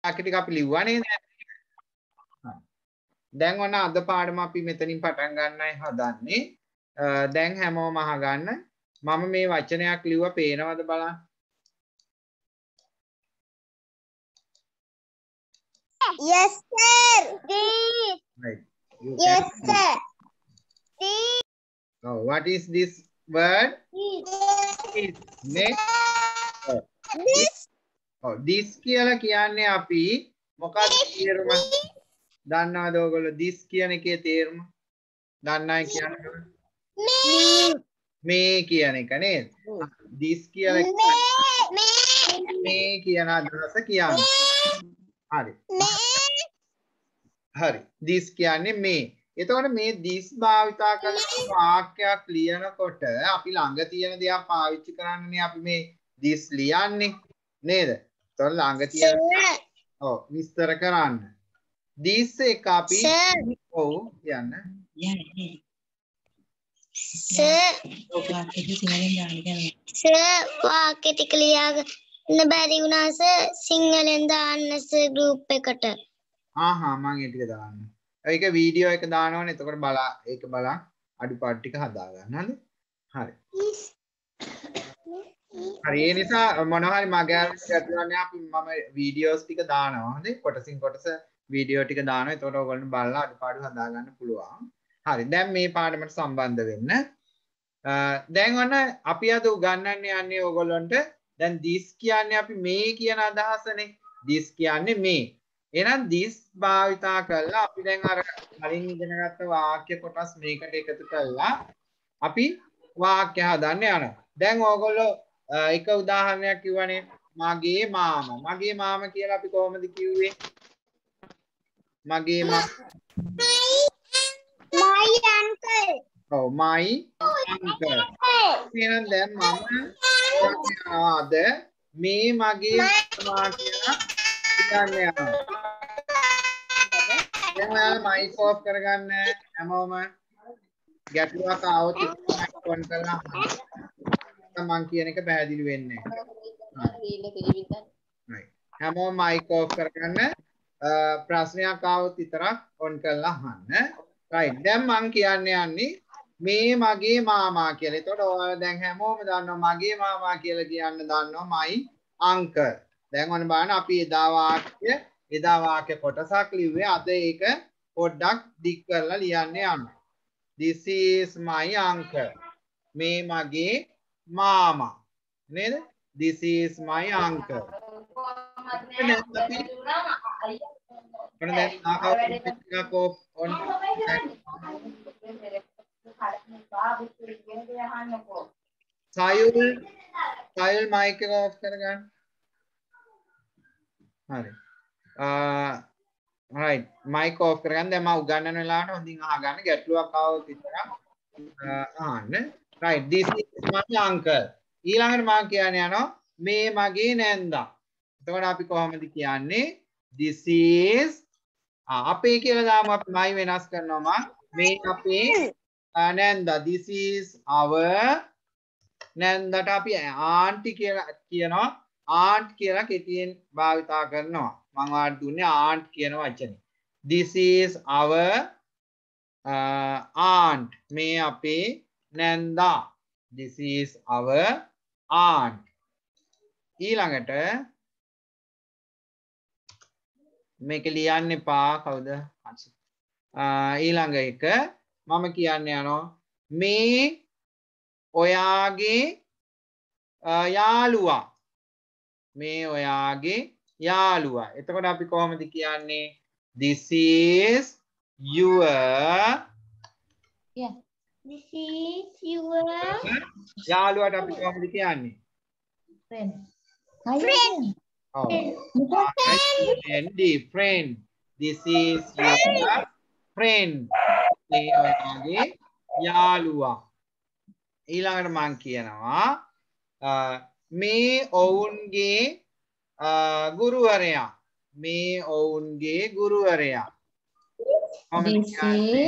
වාක්‍ය ටික අපි ලිව්වා නේද? දැන් ඔන්න අද පාඩම අපි මෙතනින් පටන් ගන්නයි හදන්නේ. දැන් හැමෝම අහගන්න. මම මේ වචනයක් ලිව්වා පේනවද බලන්න? Yes sir. Right. Yes sir. Oh, what is this word? This. Oh, this කියලා කියන්නේ අපි මොකක්ද තේරුම? දන්නවද ඔයගොල්ලෝ this කියන එකේ තේරුම? දන්නයි කියන්නේ? මේ කියන එක නේද? this කියලා මේ කියන අදහස කියන්නේ. හරි. හරි. this කියන්නේ මේ. එතකොට මේ this භාවිතා කරන වාක්‍යයක් ලියනකොට අපි ළඟ තියෙන දේක් පාවිච්චි කරන්නනේ අපි මේ this ලියන්නේ නේද? එතකොට ළඟ තියෙන ඔව් විස්තර කරන්න. this එක අපි ඔව් කියන්න. සර් වාක්‍ය ටික ලියාගන්න බැරි වුණා සර් සිංහලෙන් දාන්න සර් ගෲප් එකට. මම ඒ ටික දාන්න. ඒක වීඩියෝ එක දානවනේ. එතකොට ඒක බලන්න අඩුපාඩු ටික හදා ගන්න. හරි. හරි. ඒ නිසා මොනවා හරි මගේ ගැටලුවන්නේ අපි මම වීඩියෝස් ටික දානවා. හරි. කොටසින් කොටස වීඩියෝ ටික දානවා. එතකොට ඔයගොල්ලෝ බලලා අඩුපාඩු හදා ගන්න පුළුවන්. හරි. දැන් මේ පාඩමට සම්බන්ධ වෙන්න. දැන් ඔන්න අපි අද උගන්වන්න යන්නේ ඔයගොල්ලන්ට දැන් this කියන්නේ අපි මේ කියන අදහසනේ. this කියන්නේ මේ. එහෙනම් this භාවිතා කරලා අපි දැන් අර කලින් ඉගෙනගත්ත වාක්‍ය කොටස් මේකට එකතු කරලා අපි වාක්‍ය හදන්න යනවා. දැන් ඕගොල්ලෝ එක උදාහරණයක් කිව්වනේ මගේ මාමා. මගේ මාමා කියලා අපි කොහොමද කිව්වේ? මගේ මාමා. My uncle. ඔව් my uncle. එහෙනම් දැන් මම අද මේ මගේ මාමා කියලා කියන්නේ යනවා. දැන් ඔයාලා මයික් ඔෆ් කරගන්න හැමෝම ගැටලුවක් ආවොත් මයික් ඔන් කරලා මම කියන එක පැහැදිලි වෙන්නේ නැහැ. හැමෝම මයික් ඔෆ් කරගන්න ප්‍රශ්නයක් ආවොත් විතරක් ඔන් කරලා අහන්න. right දැන් මම කියන්නේ මේ මගේ මාමා කියලා. ඒතකොට ඔයාලා දැන් හැමෝම දන්නවා මගේ මාමා කියලා කියන්න දන්නවා my uncle. දැන් ඔන්න බලන්න අපි එදා වාක්‍ය කොටසක් ලිව්වේ අද ඒක පොඩ්ඩක් දික් කරලා ලියන්න යනවා. This is my uncle. මේ මගේ මාමා. නේද? This is my uncle. සයුල් මයික් එක ඔෆ් කරගන්න. හරි. right mic off කරගන්න. දැන් මම උගන්වන වෙලාවට හොඳින් අහගන්න. ගැටලුවක් ආවොත් විතරක් අහන්න. right this is my uncle. ඊළඟට මම කියන්නේ යනවා මේ මගේ නැන්දා. එතකොට අපි කොහොමද කියන්නේ? this is අපේ කියලා දාමු. අපි my වෙනස් කරනවා. මේ අපේ නැන්දා. this is our නැන්දට අපි ආන්ටි කියලා කියනවා. aunt කියලා කෙටියෙන් භාවිතා කරනවා. මම ඔයාලට දුන්නේ aunt කියන වචනේ. This is our aunt. මේ අපේ නැන්දා. This is our aunt. ඊළඟට මේක ලියන්න එපා කවුද? ඊළඟ එක මම කියන්න යනවා මේ ඔයාගේ යාළුවා. මේ ඔයාගේ යාළුවා. එතකොට අපි කොහොමද කියන්නේ? This is your This is your යාළුවාට අපි කොහොමද කියන්නේ? friend. Oh, friend. This is your friend. මේ ඔයාගේ යාළුවා. ඊළඟට මම කියනවා මේ ඔවුන්ගේ ගුරුවරයා. මේ ඔවුන්ගේ ගුරුවරයා. This is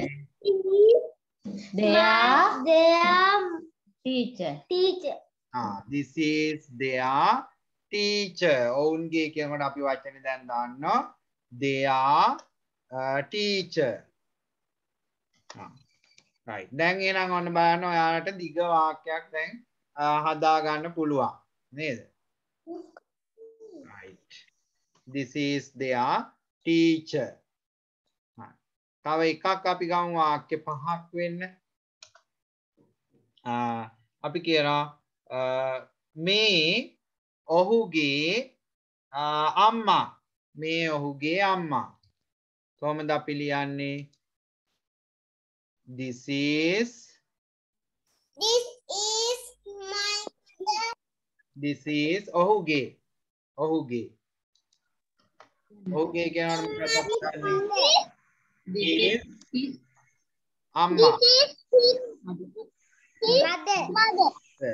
their teacher. This is their teacher ඔවුන්ගේ කියනකොට අපි වචනේ දැන් දාන්නවා they are teacher right දැන් එහෙනම් ඔන්න බලන්න ඔයාලට දිග වාක්‍යයක් දැන් හදා ගන්න පුළුවන් නේද right this is their teacher තව එකක් අපි ගමු වාක්‍ය පහක් වෙන්න අපි කියනවා මේ ඔහුගේ අම්මා මේ ඔහුගේ අම්මා කොහොමද අපි ලියන්නේ this is my mother. this is ඔහුගේ කියනකොට මොකක්ද is අම්මා Mother.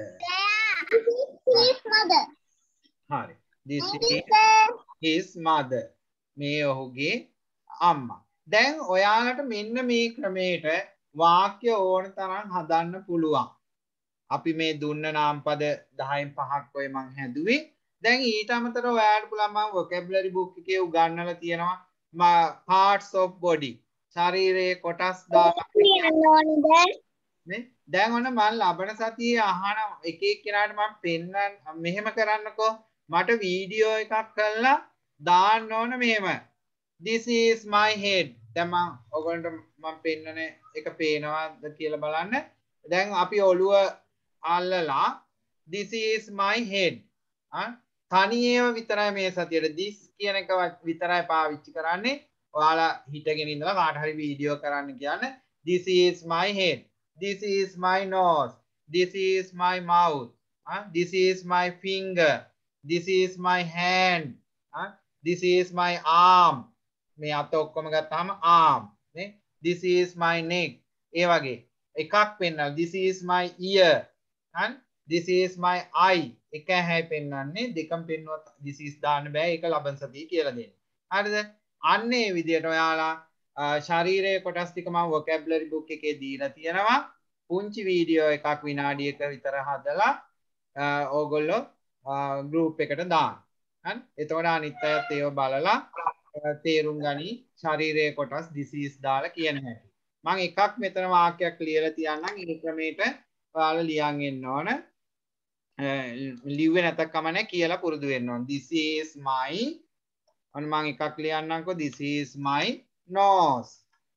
His mother. හරි this is his mother මේ ඔහුගේ අම්මා දැන් ඔයාලට මෙන්න මේ ක්‍රමයට වාක්‍ය ඕන තරම් හදන්න පුළුවන් අපි මේ දුන්න නාමපද 10න් 5ක් ඔය මං හැදුවේ දැන් ඊට අමතරව ඔයාලට පුළුවන් මම vocabulary book එකේ උගන්වලා තියෙනවා parts of body ශරීරයේ කොටස් දාලා නේ දැන් ඔන්න මම ලබන සතියේ අහන එක එක්කෙනාට මම පෙන්නන්න මෙහෙම කරන්නකෝ මට වීඩියෝ එකක් කරලා දාන්න ඕන මෙහෙම this is my head දැන් මම ඔයගොල්ලන්ට මම පෙන්නන එක පේනවාද කියලා බලන්න දැන් අපි ඔළුව අල්ලලා this is my head තනියම විතරයි මේ සතියේ this කියන එක විතරයි පාවිච්චි කරන්නේ ඔයාලා හිටගෙන ඉඳලා කාට හරි වීඩියෝ කරන්න කියන්නේ this is my head this is my nose this is my mouth this is my finger this is my hand this is my arm මේ අත ඔක්කොම ගත්තාම arm නේ this is my neck ඒ වගේ එකක් පෙන්නනවා this is my ear this is my eye එක හැයි පෙන්නන්නේ දෙකම පෙන්නුවත් this is දාන්න බෑ ඒක ලබන සතියේ කියලා දෙන්නේ හරිද අන්න ඒ විදිහට ඔයාලා ශරීරයේ කොටස් ටික මම vocabulary book එකේ දීලා තියෙනවා පුංචි වීඩියෝ එකක් විනාඩියක විතර හදලා ඕගොල්ලෝ group එකට දාන්න හරි එතකොට අනිත් අයත් ඒව බලලා තේරුම් ගනි ශරීරයේ කොටස් disease දාලා කියන හැටි මම එකක් මෙතන වාක්‍යයක් ලියලා තියන්නම් ඒ ක්‍රමයට ඔයාලා ලියන් එන්න ඕන ලිව්වේ නැතක් කමන්නේ කියලා පුරුදු වෙන්න ඕන this is my අන්න මම එකක් ලියන්නම්කෝ this is my nose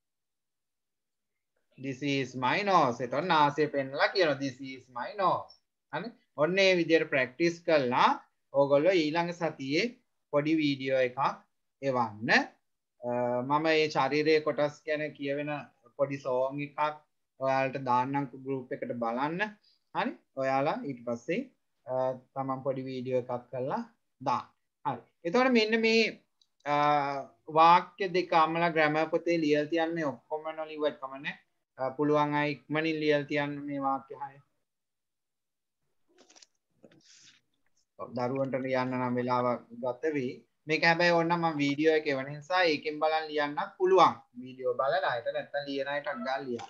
this is my nose එතකොට නාසය පෙන්නලා කියනවා this is my nose හරි ඔන්න ඒ විදිහට ප්‍රැක්ටිස් කළා ඕගොල්ලෝ ඊළඟ සතියේ පොඩි වීඩියෝ එකක් එවන්න මම මේ ශරීරයේ කොටස් ගැන කියවෙන පොඩි සෝං එකක් ඔයාලට දාන්නම් group එකට බලන්න හරි ඔයාලා ඊට පස්සේ තමන් පොඩි වීඩියෝ එකක් කරලා දාන්න හරි එතකොට මෙන්න මේ වාක්‍ය දෙක අමලා ග්‍රැමර් පොතේ ලියලා තියන්න මේ ඔක්කොම නොලිව්වත් කමන්නේ පුළුවන් අය ඉක්මනින් ලියලා තියන්න මේ වාක්‍ය හය දරුවන්ට ලියන්න නම් වෙලාව ගත වෙයි මේක හැබැයි ඕනනම් මම වීඩියෝ එක එවන නිසා ඒකෙන් බලන් ලියන්නත් පුළුවන් වීඩියෝ බලලා හිට නැත්තම් ලියන අයට අග්ගල් ලියන්න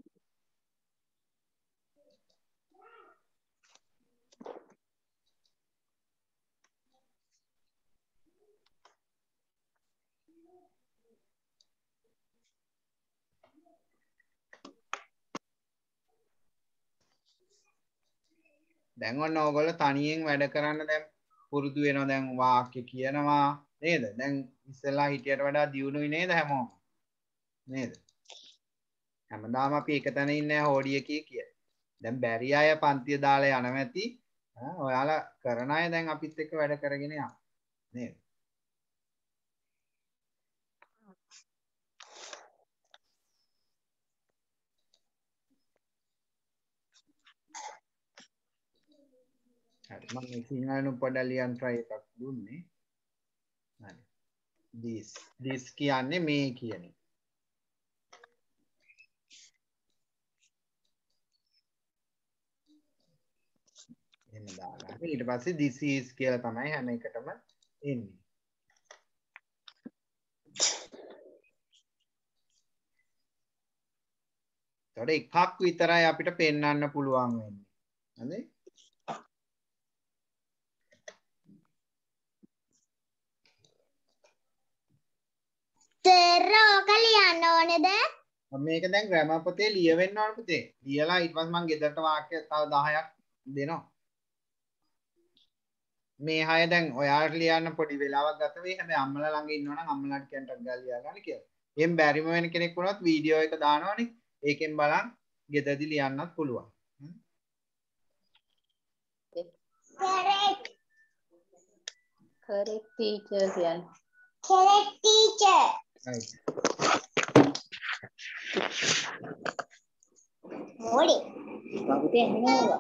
දැන් ඔන්න ඕගොල්ලෝ තනියෙන් වැඩ කරන්න දැන් පුරුදු වෙනවා දැන් වාක්‍ය කියනවා නේද දැන් ඉස්සෙල්ලා හිටියට වඩා දියුණුයි නේද හැමෝම නේද හැමදාම අපි එක තැන ඉන්නේ හොඩිය කිය දැන් බැරි අය පන්තිය දාලා යනවා ඇති ඔයාලා කරන අය දැන් අපිත් එක්ක වැඩ කරගෙන යන්න නේද හරි මම සිංහලෙන් පොඩ්ඩක් ලියන්න try එකක් දුන්නේ හරි this කියන්නේ මේ කියන එක එහෙම දාලා ඊට පස්සේ this is කියලා තමයි හැම එකටම එන්නේ ඒතකොට එකක් විතරයි අපිට පෙන්වන්න පුළුවන් වෙන්නේ හරි කොහෙද? මේක දැන් ග්‍රැමර් පොතේ ලියවෙන්න ඕන පුතේ. ලියලා ඊට පස්සේ මම ගෙදරට වාක්‍ය තව 10ක් දෙනවා. මේ 6 දැන් ඔයාලට ලියන්න පොඩි වෙලාවක් ගත වෙයි. හැබැයි අම්මලා ළඟ ඉන්නවනම් අම්මලාට කියන්න ටක් ගාලා ලියා ගන්න කියලා. එහෙන් බැරිම වෙන කෙනෙක් වුණොත් වීඩියෝ එක දානවනේ. ඒකෙන් බලන් ගෙදරදී ලියන්නත් පුළුවන්. Correct. correct teacher කියන්නේ. Correct teacher. right. මොඩි. වගුතේ ඇහෙනවා.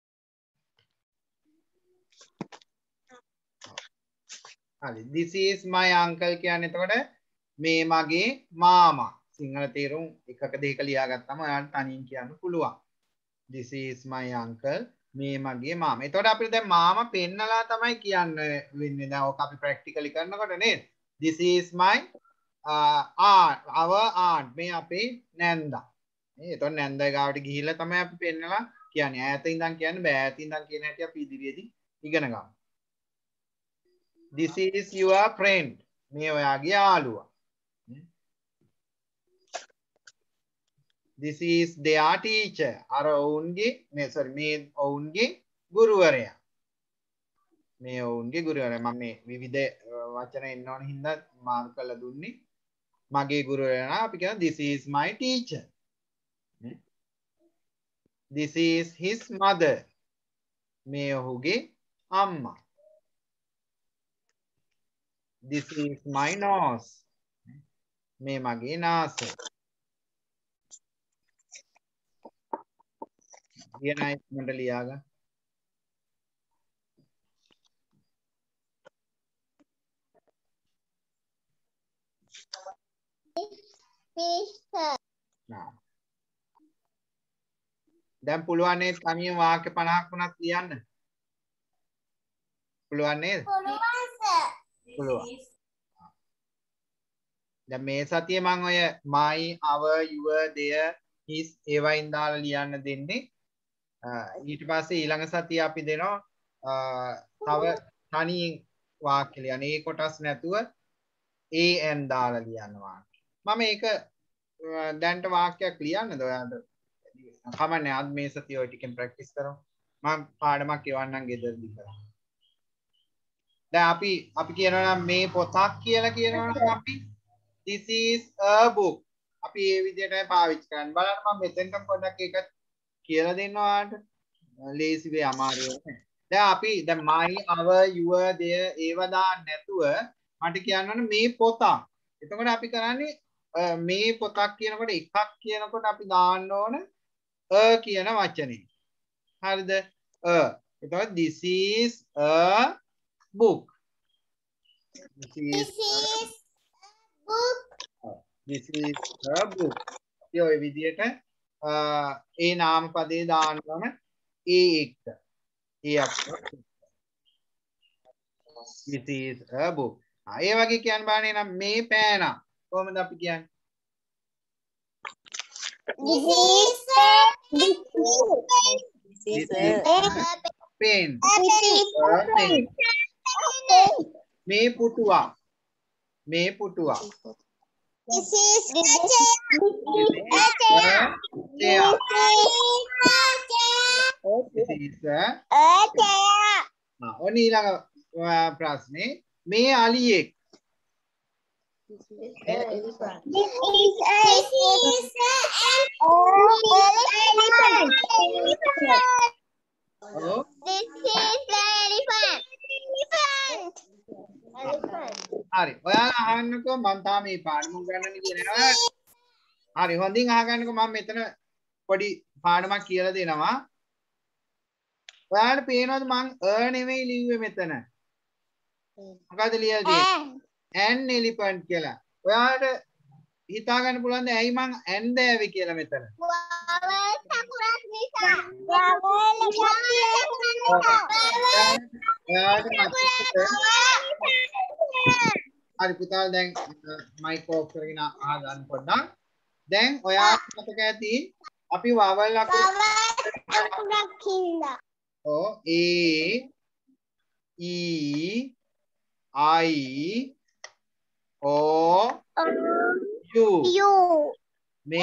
හරි. This is my uncle කියන්නේ එතකොට මේ මගේ මාමා. සිංහල තේරුම් එකක දෙක ලියාගත්තම ඔයාලට තනියෙන් කියන්න පුළුවන්. This is my uncle. මේ මගේ මාමා. එතකොට අපිට දැන් මාමා පෙන්නලා තමයි කියන්න වෙන්නේ. දැන් ඔක අපි ප්‍රැක්ටිකලි කරනකොට නේද? This is my aunt, our aunt. මේ අපේ නැන්දා. නේ එතකොට නැන්දා ගාවට ගිහිල්ලා තමයි අපි පෙන්නලා කියන්නේ. ඈත ඉඳන් කියන්නේ බෑ ඈත ඉඳන් කියන හැටි අපි ඉදිරියේදී ඉගෙන ගමු. This is your friend. මේ ඔයාගේ යාළුවා. This is their teacher. අර ඔවුන්ගේ මේ ඔවුන්ගේ ගුරුවරයා. මේ ඔවුන්ගේ ගුරුවරයා. මම මේ විවිධ වචන එන්න ඕන හින්දා මාර්ක් කරලා දුන්නේ. මගේ ගුරුවරයා අපි කියනවා this is my teacher. This is his mother. මේ ඔහුගේ අම්මා. This is my nose. මේ මගේ නාසය. කියන ඉක්මනට ලියාගන්න. දැන් පුළුවන් නේද තනියම වාක්‍ය 50ක් වුණත් ලියන්න? පුළුවන් නේද? පුළුවන් සර්. පුළුවන්. දැන් මේ සතියේ මම ඔය my our your their his ඒවයින් දාලා ලියන්න දෙන්නේ. ඊට පස්සේ ඊළඟ සතිය අපි දෙනවා තව තනියෙන් වාක්‍ය ලියන්න. ඒ කොටස් නැතුව an දාලා ලියන්න වාක්‍ය. මම ඒක දැන්ට වාක්‍යයක් ලියන්නද ඔයාලට? කමන්නේ අද මේ සතිය ඔය ටිකෙන් ප්‍රැක්ටිස් කරමු. මම පාඩමක් එවන්නම් ගෙදරදී කරා. දැන් අපි කියනවා නම් මේ පොතක් කියලා කියනවා නම් අපි this is a book. අපි මේ විදිහටයි පාවිච්චි කරන්නේ. බලන්න මම මෙතෙන්ට පොඩ්ඩක් ඒක කියලා දෙන්න ඔයාලට. ලේසි වෙයි අමාරු නෑ. දැන් අපි දැන් my our your their ඒව දාන්න නැතුව මට කියන්න ඕනේ මේ පොතක්. එතකොට අපි කරන්නේ මේ පොතක් කියනකොට එකක් කියනකොට අපි දාන්න ඕන කියන වචනේ. හරිද? එතකොට this is a book. This is a book. ඔය විදිහට ඒ නාමපදේ දාන්න ඕන ඒ එක්ක. ඒ අක්ෂර. This is a book. ඒ වගේ කියන්න බෑනේ නම් මේ පෑන කොහොමද අපි කියන්නේ? This is pen. මේ පුටුවක්. මේ පුටුවක්. This is a chair. chair. ඔන්න ඊළඟ ප්‍රශ්නේ මේ අලියෙක්. elephant. This is elephant. ඔව්. This is elephant. Elephant. හරි. ඔයාලා අහන්නකෝ මම තාම මේ පාඩම ගන්නන්නේ කියනවා. හරි හොඳින් අහගන්නකෝ මම මෙතන පොඩි පාඩමක් කියලා දෙනවා. ඔයාලට පේනවද මං නෙමෙයි ලිව්වේ මෙතන? මොකද ලියලා තියෙන්නේ? an elephant කියලා. ඔයාලට හිතා ගන්න පුළුවන්ද ඇයි මං ඇන්දෑවේ කියලා මෙතන? හරි පුතාලා දැන් මයික් ඔෆ් කරගෙන අහගන්න පොඩ්ඩක්. දැන් ඔයාලට මතක ඇති අපි වවල් අකුරු O A E I O U මේ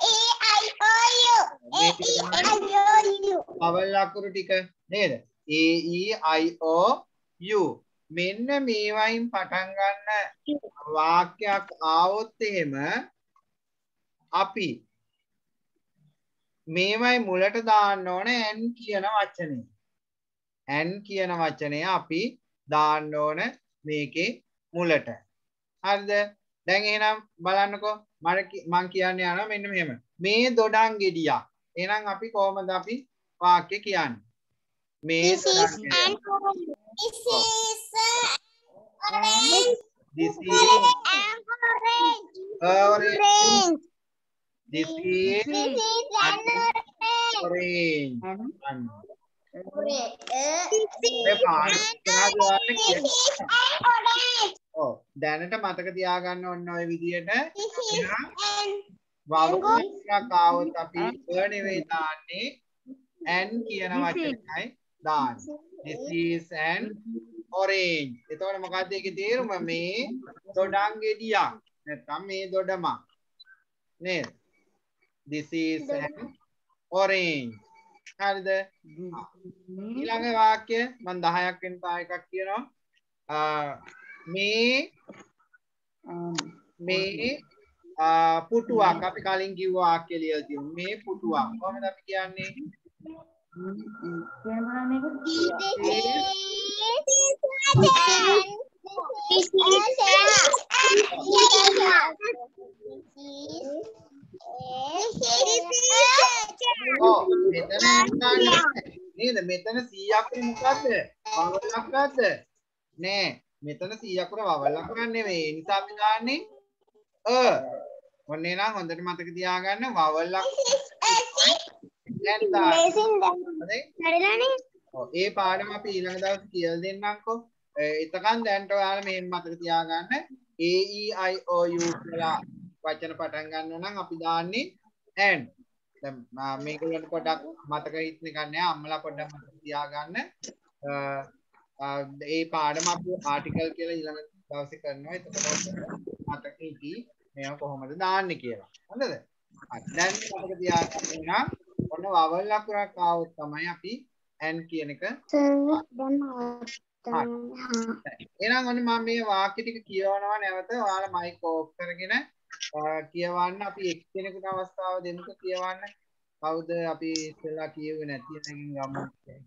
වවල් ලකුණු ටික නේද? A E I O U මෙන්න මේවයින් පටන් ගන්න වාක්‍යයක් ආවොත් එහෙම අපි මේවයි මුලට දාන්න ඕන n කියන වචනේ. n කියන වචනය අපි දාන්න ඕන මේකේ මුලට. හරිද? දැන් එහෙනම් බලන්නකෝ මම කියන්නේ යනවා මෙන්න මෙහෙම. මේ දොඩම් ගෙඩියක්. එහෙනම් අපි කොහොමද අපි වාක්‍ය කියන්නේ? මේ දොඩම් ගෙඩියක්. This is orange. This is orange. ඔව් දැනට මතක තියාගන්න ඕන ඔය විදියට වවුලක් ආවොත් අපි නෙවෙයි දාන්නේ n කියන වචනයයි දාන්නේ. This is an orange. එතකොට මොකක්ද ඒකේ තේරුම? මේ දොඩම් ගෙඩියක් නැත්නම් මේ දොඩමක් නේද? This is an orange. හරිද? ඊළඟ වාක්‍ය මම 10ක් වෙන තා එකක් කියනවා. මේ පුටුවක් අපි කලින් කිව්ව වාක්‍ය ලියලා තියෙනවා. මේ පුටුවක් කොහොමද අපි කියන්නේ? නේද? මෙතන 100ක් මොකද්ද? වවල් ලකුණක්ද? නෑ. මෙතන 100ක් වවල් ලකුණක් නෙමෙයි. ඒ නිසා අපි දාන්නේ ඔන්න එහෙනම් හොඳට මතක තියාගන්න වවල් ලකුණු ඒ පාඩම අපි ඊළඟ දවසේ කියලා දෙන්නම්කෝ. එතකන් දැන්ට ඔයාලා මෙහෙම මතක තියාගන්න A E I O U කියලා වචන පටන් ගන්න නම් අපි දාන්නේ and. දැන් මේකලට පොඩ්ඩක් මතක හිටින්න ගන්න අම්මලා පොඩ්ඩක් මතක තියාගන්න. ඒ පාඩම අපි ආටිකල් කියලා ඊළඟ දවසේ කරනවා. එතකොට මතක හිටි මේවා කොහොමද දාන්නේ කියලා. හොඳද? හරි. දැන් මතක තියාගන්න නම් ඔන්න වවල් ලකුණක් ආවොත් තමයි අපි n කියන එක එහෙනම් ඔන්න මම මේ වාක්‍ය ටික කියවනවා නැවත ඔයාලා මයික් ඕෆ් කරගෙන කියවන්න අපි එක්කෙනෙකුට අවස්ථාව දෙන්නක කියවන්න. කවුද අපි ඉස්සෙල්ලා කියුවේ නැති එකකින් ගමු.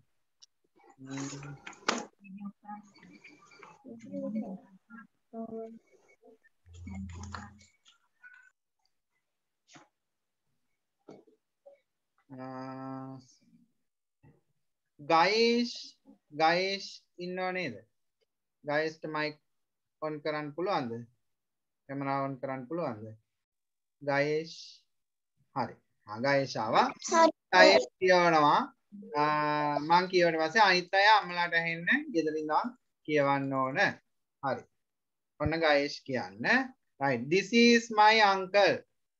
ගයිෂ් ඉන්නව නේද? ගයිස්ට මයික් ඔන් කරන්න පුළුවන්ද? කැමරාව ඔන් කරන්න පුළුවන්ද? ගයිෂ් හරි. ගයිෂ් ආවා. ගයිෂ් කියවනවා. මං කියවන පස්සේ අනිත් අය අම්මලාට ඇහෙන්න ගෙදරින් ඉඳන් කියවන්න ඕන. හරි. ඔන්න ගයිෂ් කියන්න. Right. This is my uncle.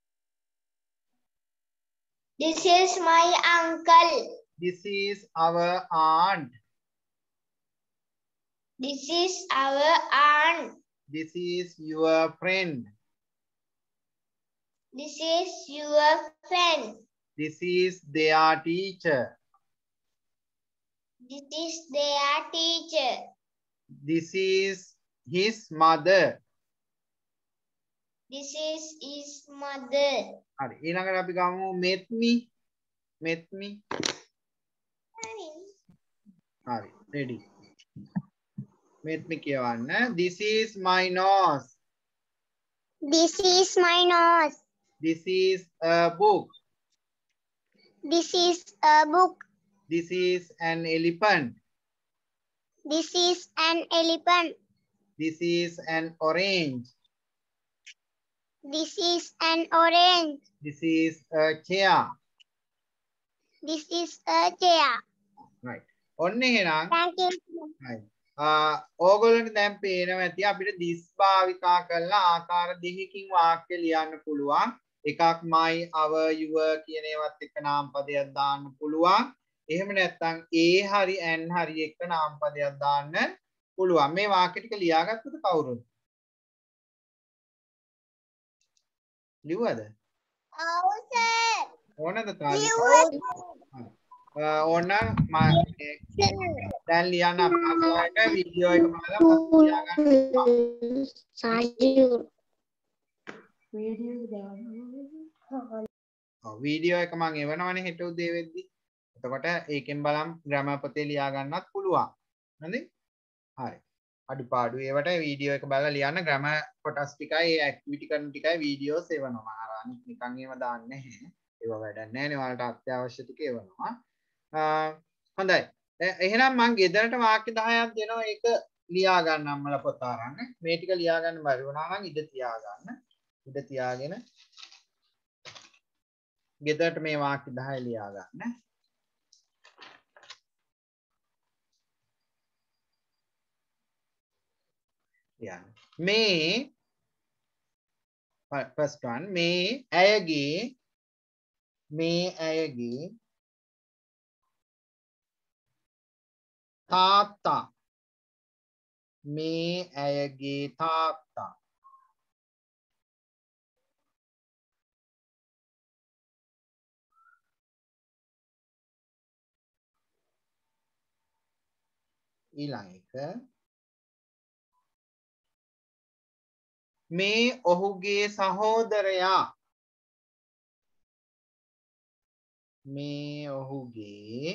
This is my uncle. This is our aunt. This is our aunt. This is your friend. This is your friend. This is their teacher. This is their teacher. This is his mother. This is his mother. හරි ඊළඟට අපි ගමු met me. හරි ready. met me කියවන්න. This is my nose. This is my nose. This is a book. This is a book. This is an elephant. This is an elephant. This is an orange. This is an orange. This is a chair. This is a chair. Right. ඔන්න එහෙනම් Thank you. right. ඕගොල්ලන්ට දැන් පේනවා ඇති අපිට this භාවිතා කරලා ආකාර දෙකකින් වාක්‍ය ලියන්න පුළුවන්. එකක් my, our, your කියන ඒවත් එක්ක නාම පදයක් දාන්න පුළුවන්. එහෙම නැත්නම් a හරි n හරි එක්ක නාම පදයක් දාන්න පුළුවන්. මේ වාක්‍ය ටික ලියාගත්තද කවුරුද? ලිව්වද? ඕනද තාලි? ඕනනම් දැන් ලියන්න අපහසුයට වීඩියෝ එක බලලා මම තියාගන්න. වීඩියෝ එක මම එවනවනේ හෙට උදේ වෙද්දි. එතකොට ඒකෙන් බලන් ග්‍රැමර් පොතේ ලියා ගන්නත් පුළුවන්. හරිද? හරි. අඩුපාඩු ඒවට වීඩියෝ එක බලලා ලියන්න ග්‍රැමර් කොටස් ටිකයි ඒ ඇක්ටිවිටි කරන ටිකයි වීඩියෝස් එවනවා. අර අනිත් නිකන් ඒව දාන්නේ නැහැ. ඒව වැඩක් නැහැ නේ. ඔයාලට අත්‍යවශ්‍ය ටික එවනවා. හොඳයි. එහෙනම් මම ගෙදරට වාක්‍ය 10ක් දෙනවා ඒක ලියා ගන්න අම්මලා පොත අරන්. මේ ටික ලියා ගන්න බැරි වුණා නම් ඉඳ තියා ගන්න. ඉඳ තියාගෙන ගෙදරට මේ වාක්‍ය 10 ලියා ගන්න. Yeah. මේ first one මේ ඇයගේ තාත්තා මේ ඇයගේ තාත්තා ඊළඟ එක මේ ඔහුගේ සහෝදරයා මේ ඔහුගේ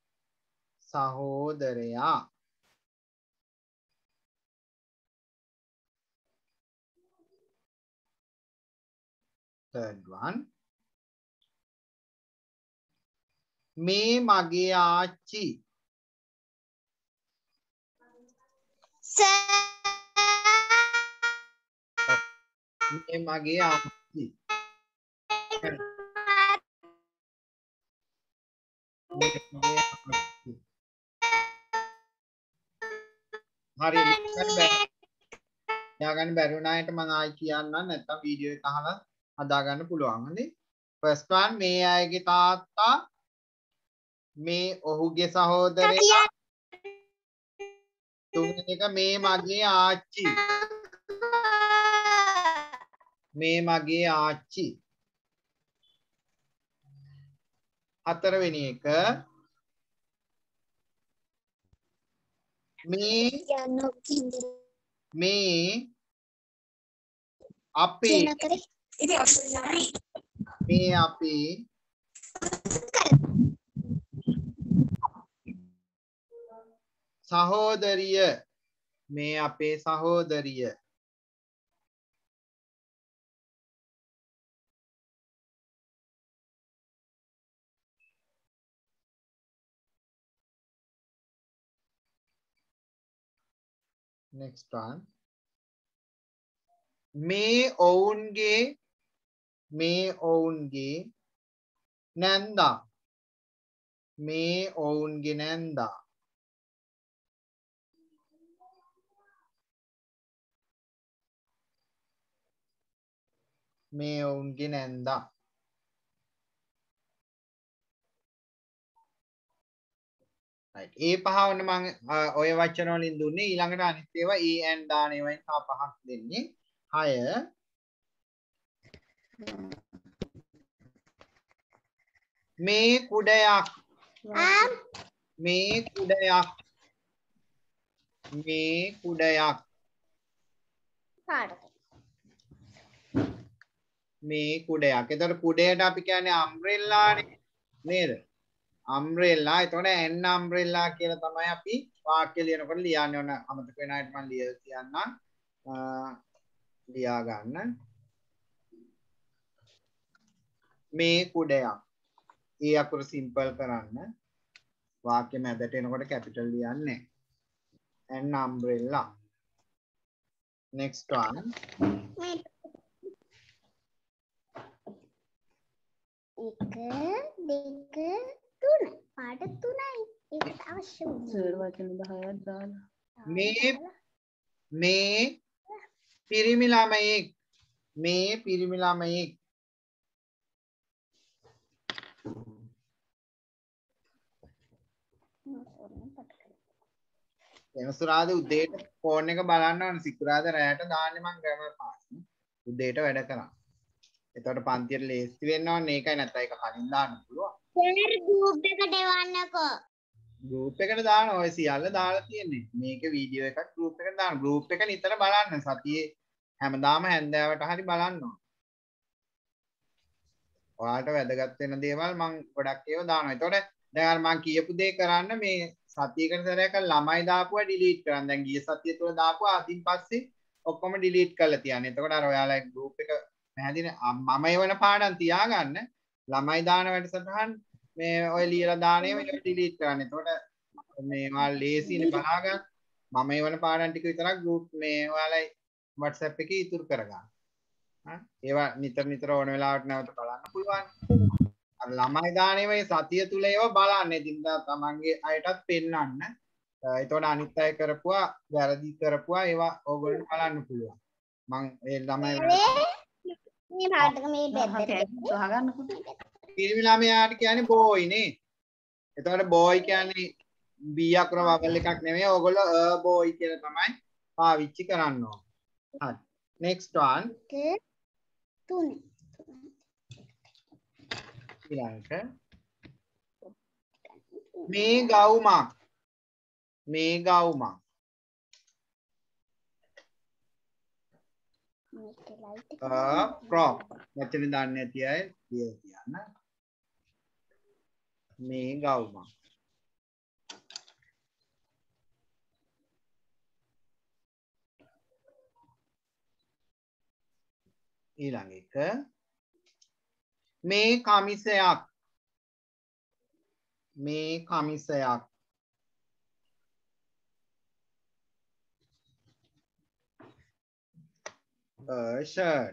සහෝදරයා third one මේ මගේ ආච්චි මේ මගේ ආච්චි හරි යාගන්න බැරි වුණාට මම ආයි කියන්නම් නැත්නම් වීඩියෝ එක අහලා හදා ගන්න පුළුවන් හරි first one මේ අයගේ තාත්තා මේ ඔහුගේ සහෝදරයා තුන්වෙනි එක මේ මගේ ආච්චි මේ මගේ ආච්චි හතරවෙනි එක මේ අපේ සහෝදරිය මේ අපේ සහෝදරිය next one මේ ඔවුන්ගේ නැන්දා මේ ඔවුන්ගේ නැන්දා මේ ඔවුන්ගේ නැන්දා right ඒ පහවන මම ඔය වචන වලින් දුන්නේ ඊළඟට අනිත් ඒවා e and දාන ඒවායින් තව පහක් දෙන්නේ 6 මේ කුඩයක් මේ කුඩයක් එතකොට කුඩයට අපි කියන්නේ අම්බ්‍රෙල්ලානේ නේද අම්බ්‍රෙල්ලා එතකොට එන්න අම්බ්‍රෙල්ලා කියලා තමයි අපි වාක්‍ය ලියනකොට ලියන්නේ ඕන අමතක වෙන අයට මම කියන්නම් ලියා ගන්න මේ කුඩයක් ඒ අකුර සිම්පල් කරන්න වාක්‍ය මැදට එනකොට කැපිටල් ලියන්නේ an umbrella next one එක දෙක තුන පාට තුනයි ඒකට අවශ්‍ය සර් වචන 10ක් දාලා මේ පිරිමි ළමයෙක් වෙනසුරාද උදේට ෆෝන් එක බලන්න ඕන සිකුරාද රැයට දාන්නේ මං ග්‍රැමර් පාස් උදේට වැඩ කරා එතකොට පන්තියට ලේස්ති වෙන්න ඕනේ. ඒකයි නැත්නම් ඒක කලින් දාන්න පුළුවන්. සර් ගෲප් එකට එවන්නකෝ. ගෲප් එකට දාන ඔය සියල්ල දාලා තියෙන්නේ. මේක වීඩියෝ එකක් ගෲප් එකට දාන්න. ගෲප් එක නිතර බලන්න. සතියේ හැමදාම හැන්දෑවට හරි බලන්න ඕන. ඔයාලට වැදගත් වෙන දේවල් මම ගොඩක් ඒවා දානවා. එතකොට දැන් අර මම කියපු දේ කරන්න මේ සතියකට සැරයක් ළමයි දාපුවා ඩිලීට් කරන්න. දැන් ගිය සතිය තුල දාපුවා අදින් පස්සේ ඔක්කොම ඩිලීට් කරලා තියන්න. එතකොට අර ඔයාලා ගෲප් එක පැහැදිලි මම එවන පාඩම් තියාගන්න. ළමයි දාන වැඩසටහන් මේ ඔය ලියලා දාන ඒවා ඩිලීට් කරන්න. එතකොට මේ ඔයාලා ලේසියෙන් බලාගන්න. මම එවන පාඩම් ටික විතරක් ගෲප් මේ ඔයාලා WhatsApp එකේ ඉතුරු කරගන්න. ඒවා නිතර ඕන වෙලාවට නැවත බලන්න පුළුවන්. අර ළමයි දානේ මේ සතිය තුල ඒවා බලන්න. ඉතින් තමන්ගේ අයටත් පෙන්වන්න. ඒතකොට අනිත් අය කරපුවා වැරදි කරපුවා ඒවා ඕගොල්ලෝ බලන්න පුළුවන්. මම ඒ ළමයි මේ පාටක මේ පැත්තට ගන්නකොට පිරිමි ළමයාට කියන්නේ බෝයි නේ. ඒතකොට බෝයි කියන්නේ B අකුර වවල් එකක් නෙමෙයි. ඕගොල්ලෝ බෝයි කියලා තමයි පාවිච්චි කරන්න ඕන. හරි. next one. තුනේ. ඊළඟට මේ ගවුමක් මේ ගවුමක් crop වචන දන්නේ නැති අය කියන්න මේ ගවුමක් ඊළඟ එක මේ කමිසයක් a shirt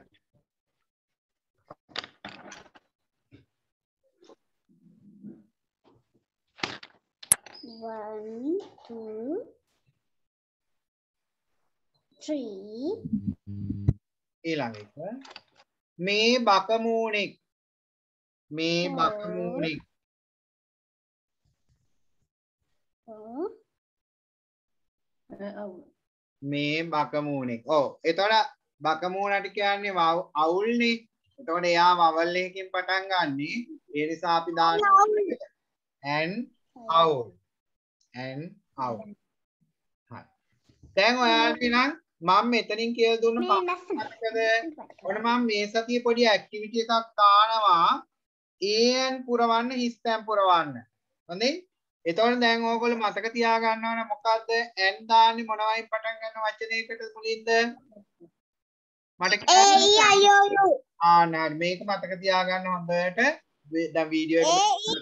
One, two, three. ඊළඟ එක මේ බකමූණෙක් Four. මේ බකමූණෙක්. ඔව්. එතකොට බකමූණට කියන්නේ අවුල්නේ. එතකොට එයා වවල් එකකින් පටන් ගන්නෙ. ඒ නිසා අපි දාන්නේ and owl. හරි. දැන් ඔයාලට නම් මම මෙතනින් කියලා දුන්න පාඩකද ඔන්න මම මේ සතියේ පොඩි ඇක්ටිවිටි එකක් දානවා an පුරවන්න හිස්තැන් පුරවන්න. හොඳයි? එතකොට දැන් ඕගොල්ලෝ මතක තියාගන්න ඕන මොකද්ද n දාන්නේ මොනවයින් පටන් ගන්න වචනයකට මුලින්ද? මට නෑ මේක මතක තියාගන්න හොඳට. දැන් වීඩියෝ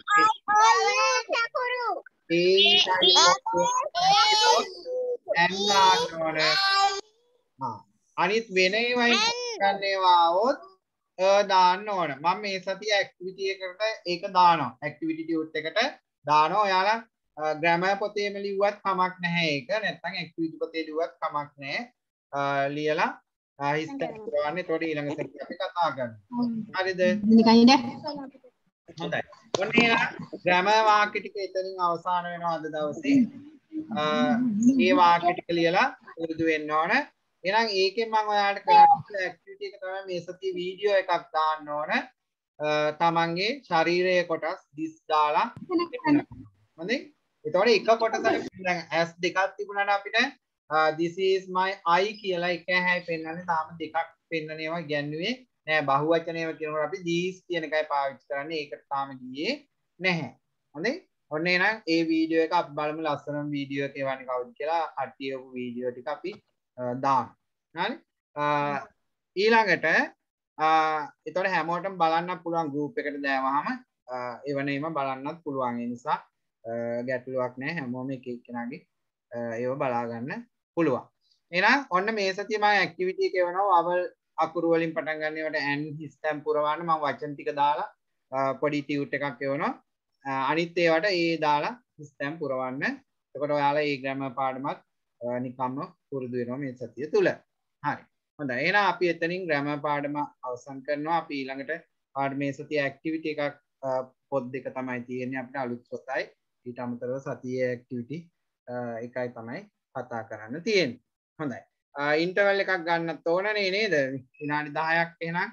එක අනිත් වෙන ඒවායි ගන්න ඒවා આવොත් දාන්න ඕන. මම මේ සතිය ඇක්ටිවිටි එකකට ඒක දානවා. ඇක්ටිවිටි ටියුට් එකට දානවා. ඔයාලා ග්‍රැමර් පොතේම ලිව්වත් කමක් නැහැ ඒක. නැත්නම් ඇක්ටිවිටි පොතේ ලිව්වත් කමක් නැහැ. ලියලා හිස්තැන් පුරවන්න. ඒතකොට ඊළඟ සතිය අපි කතා කරමු. හරිද? හොඳයි. ඔන්න එහෙනම් ග්‍රැමර් වාක්‍ය ටික එතනින් අවසන් වෙනවා අද දවසේ. මේ වාක්‍ය ටික ලියලා පුරුදු වෙන්න ඕන. එහෙනම් ඒකෙන් මම ඔයාලට කරන්න ඇක්ටිවිටි එක තමයි මේ සතියේ වීඩියෝ එකක් දාන්න ඕන. තමන්ගේ ශරීරයේ කොටස් දිස් දාලා හොඳයි. ඒතකොට එක කොටසක් දැන් S දෙකක් තිබුණාට අපිට this is my eye කියලා එක හැයි පෙන්නන්නේ තාම දෙකක් පෙන්නන ඒවා ඉගැන්නුවේ නෑ. බහුවචනයව කියනකොට අපි these කියන එකයි පාවිච්චි කරන්නේ. ඒකට තාම ගියේ නැහැ. හොඳයි. ඔන්න එහෙනම් ඒ වීඩියෝ එක අපි බලමු ලස්සනම වීඩියෝ එක එවන්නේ කවුද කියලා. කට්ටියව වීඩියෝ ටික අපි දාන්න. හරි. ඊළඟට එතකොට හැමෝටම බලන්න පුළුවන් ගෲප් එකට දාවහම එවනේම බලන්නත් පුළුවන්. ඒ නිසා ගැටලුවක් නැහැ. හැමෝම එක එක්කෙනාගේ ඒව බලා ගන්න පුළුවන්. එහෙනම් ඔන්න මේ සතියේ මම ඇක්ටිවිටි එක එවනවා. වවල් අකුරු වලින් පටන් ගන්න ඒවට n හිස්තැන් පුරවන්න මම වචන ටික දාලා පොඩි ටියුට් එකක් එවනවා. අනිත් ඒවට ඒ දාලා හිස්තැන් පුරවන්න. එතකොට ඔයාලා මේ ග්‍රැමර් පාඩමත් නිකම්ම පුරුදු වෙනවා මේ සතිය තුල. හරි. හොඳයි. එහෙනම් අපි එතනින් ග්‍රැමර් පාඩම අවසන් කරනවා. අපි ඊළඟට මේ සතියේ ඇක්ටිවිටි එකක් පොත් දෙක තමයි තියෙන්නේ අපිට අලුත් පොතයි. ඊට අමතරව සතියේ ඇක්ටිවිටි එකයි තමයි කතා කරන්න තියෙන්නේ. හොඳයි. ඉන්ටර්වල් එකක් ගන්නත් ඕනනේ නේද? විනාඩි 10ක් එහෙනම්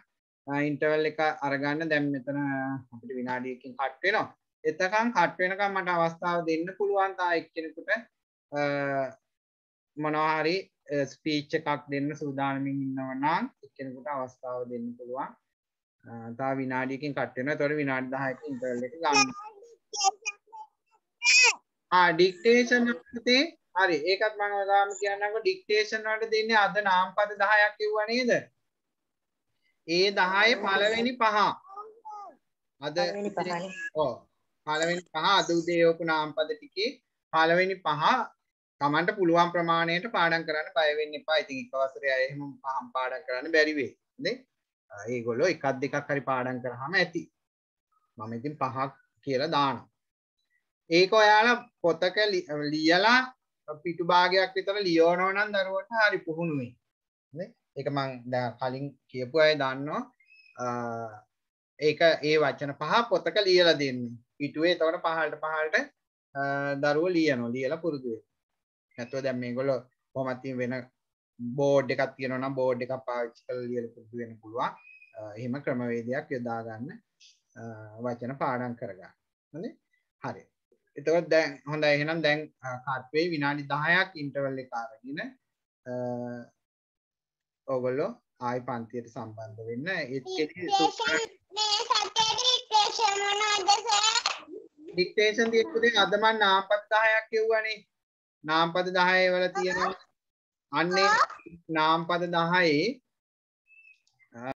ඉන්ටර්වල් එක අරගන්න. දැන් මෙතන අපිට විනාඩියකින් කට් වෙනවා. එතකන් කට් වෙනකම් මට අවස්ථාව දෙන්න පුළුවන් තා එක්කෙනෙකුට මොනවා හරි ස්පීච් එකක් දෙන්න සූදානමින් ඉන්නවා නම් එක්කෙනෙකුට අවස්ථාව දෙන්න පුළුවන්. තා විනාඩියකින් කට් වෙනවා. ඒතකොට විනාඩි 10ක ඉන්ටර්වල් එක ගන්න. ඩික්ටේෂන් එකේ හරි ඒකත් මම ඔයාලම කියන්නම්කො. ඩික්ටේෂන් වලට දෙන්නේ අද නාමපද 10ක් කිව්වා නේද? ඒ 10 පළවෙනි පහ අද ඔව් පළවෙනි පහ අද උදේ යොපු නාමපද ටිකේ පළවෙනි පහ Tamanට පුළුවන් ප්‍රමාණයට පාඩම් කරන්න බය වෙන්න එපා. ඉතින් එක වසරේ අය එහෙම පහම පාඩම් කරන්න බැරි වෙයි. හරි? ඒගොල්ලෝ එකක් දෙකක් හරි පාඩම් කරාම ඇති. මම ඉතින් පහක් කියලා දානවා. ඒක ඔයාලා පොතක ලියලා පිටු භාගයක් විතර ලියවනවා නම් දරුවන්ට හරි පුහුණුයි. හරි? ඒක මම දැන් කලින් කියපු අය දන්නවා. ඒක ඒ වචන පහ පොතක ලියලා දෙන්නේ. පිටුවේ එතකොට පහළට දරුවෝ ලියනවා. ලියලා පුරුදු වෙනවා. නැත්නම් දැන් මේගොල්ලෝ කොහොමද වෙන බෝඩ් එකක් තියෙනවා නම් බෝඩ් එකක් පාවිච්චි කරලා ලියලා පුරුදු වෙන්න පුළුවන්. එහෙම ක්‍රමවේදයක් යොදා ගන්න වචන පාඩම් කරගන්න. හරි. එතකොට දැන් හොඳයි එහෙනම් දැන් කට් වෙයි විනාඩි 10ක් ඉන්ටර්වල් එක අරගෙන ඔයගොල්ලෝ ආයි පන්තියට සම්බන්ධ වෙන්න. ඩික්ටේෂන් දීපුදේ අද මම නාමපද 10ක් කියුවානේ. නාමපද 10 වල තියෙනවා අන්නේ නාමපද 10